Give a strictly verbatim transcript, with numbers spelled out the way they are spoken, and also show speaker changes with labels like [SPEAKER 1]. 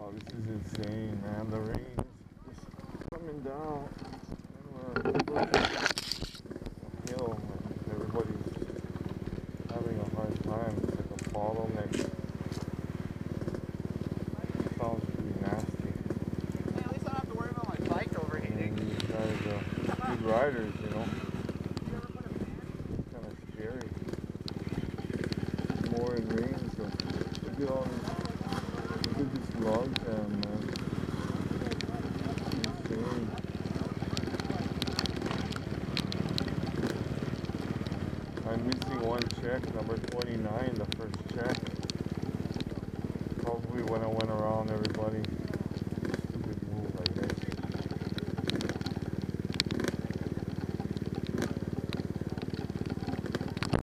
[SPEAKER 1] Wow, this is insane, man. The rain is just coming down. And we're pushing uphill, and everybody's having a hard time. It's like a bottleneck. Sounds really nasty.
[SPEAKER 2] Hey, at least I don't have to worry about my bike overheating.
[SPEAKER 1] And these guys are good riders, you know. Kind of scary. More in rain, so look at all this. Look at this log jam, man. Insane. I'm missing one check, number twenty-nine, the first check. Probably when I went around everybody.